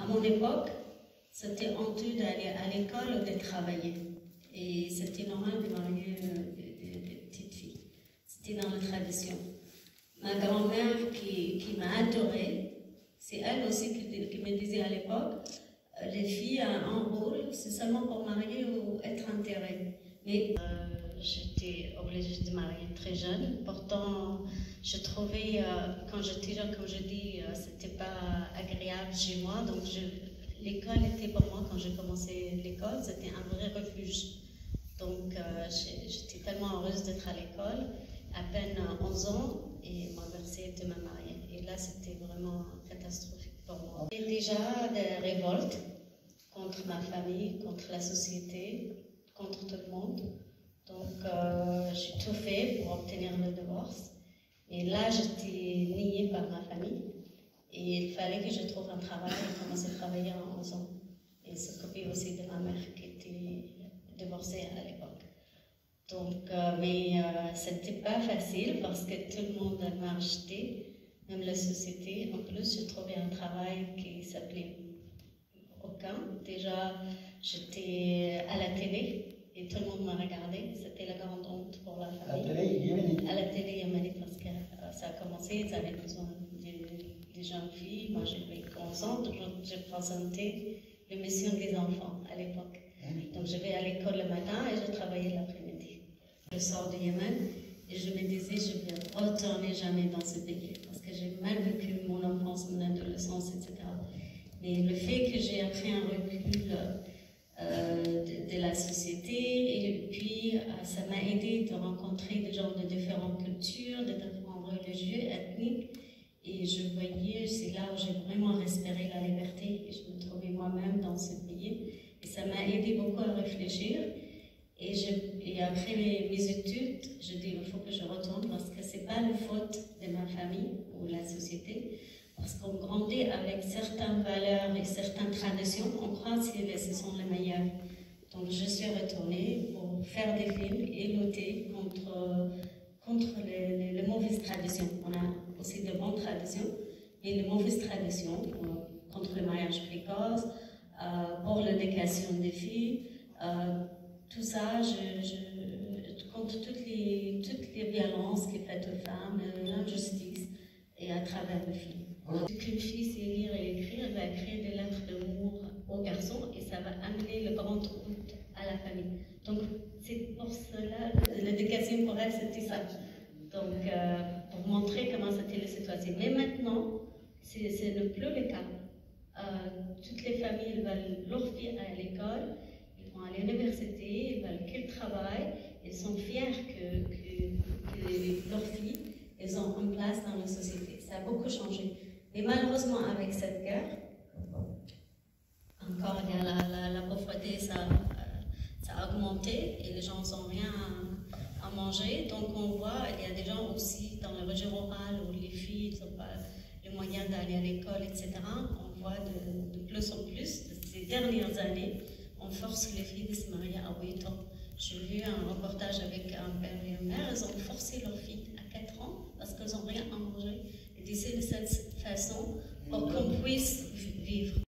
À mon époque, c'était honteux d'aller à l'école ou de travailler. Et c'était normal de marier des petites filles. C'était dans la tradition. Ma grand-mère qui m'a adorée, c'est elle aussi qui me disait à l'époque, les filles ont un rôle, c'est seulement pour marier ou être enterrée. Mais j'étais obligée de marier très jeune. Pourtant, je trouvais, quand j'étais jeune, comme je dis, c'était pas agréable chez moi. Donc, l'école était pour moi, quand j'ai commencé l'école, c'était un vrai refuge. Donc, j'étais tellement heureuse d'être à l'école, à peine 11 ans, et m'inverser de me marier. Et là, c'était vraiment catastrophique pour moi. J'ai déjà des révoltes contre ma famille, contre la société, contre tout le monde. Donc, j'ai tout fait pour obtenir le divorce. Et là, j'étais niée par ma famille. Et il fallait que je trouve un travail et commencer à travailler à 11 ans. Et s'occuper aussi de ma mère qui était divorcée à l'époque. Donc, mais c'était pas facile parce que tout le monde m'a rejeté, même la société. En plus, j'ai trouvé un travail qui s'appelait aucun. Déjà, j'étais à la télé et tout le monde m'a regardé. C'était la grande honte pour la famille. À la télé yéménite parce que ça a commencé, ils avaient besoin des jeunes filles. Moi, j'ai consenti, j'ai présenté l'émission des enfants à l'époque. Donc, je vais à l'école le matin et je travaillais l'après-midi. Je sors du Yémen et je me disais, je ne vais retourner jamais dans ce pays parce que j'ai mal vécu mon enfance, mon adolescence, etc. Mais le fait que j'ai appris un recul de la société et puis ça m'a aidé de rencontrer des gens de différentes cultures, de différents religieux, ethniques. Et je voyais, c'est là où j'ai vraiment respiré la liberté et je me trouvais moi-même dans ce pays. Et ça m'a aidé beaucoup à réfléchir. Et après mes études, je dis il faut que je retourne parce que ce n'est pas la faute de ma famille ou de la société. Parce qu'on grandit avec certaines valeurs et certaines traditions, on croit que ce sont les meilleures. Donc je suis retournée pour faire des films et lutter contre les mauvaises traditions. On a aussi de bonnes traditions, mais les mauvaises traditions contre le mariage précoce, pour l'éducation des filles, tout ça, contre toutes les violences qui sont faites aux femmes, l'injustice, et à travers les filles. Qu'une fille sait lire et écrire, elle va écrire des lettres d'amour aux garçons et ça va amener le grand honte à la famille. Donc, c'est pour cela, l'éducation pour elle, c'était ça. Donc, pour montrer comment c'était la situation. Mais maintenant, ce n'est plus le cas. Toutes les familles veulent leur fille à l'école, ils vont à l'université, ils veulent qu'elles travaillent, ils sont fiers que leurs filles elles ont une place dans la société. Ça a beaucoup changé. Mais malheureusement, avec cette guerre, encore il y a la pauvreté, ça a augmenté et les gens n'ont rien à manger. Donc on voit, il y a des gens aussi dans la région rurale où les filles n'ont pas les moyens d'aller à l'école, etc. On voit de plus en plus, ces dernières années, on force les filles de se marier à 8 ans. J'ai vu un reportage avec un père et une mère, ils ont forcé leurs filles à 4 ans parce qu'elles n'ont rien à manger. Et c'est de cette façon pour qu'on puisse vivre.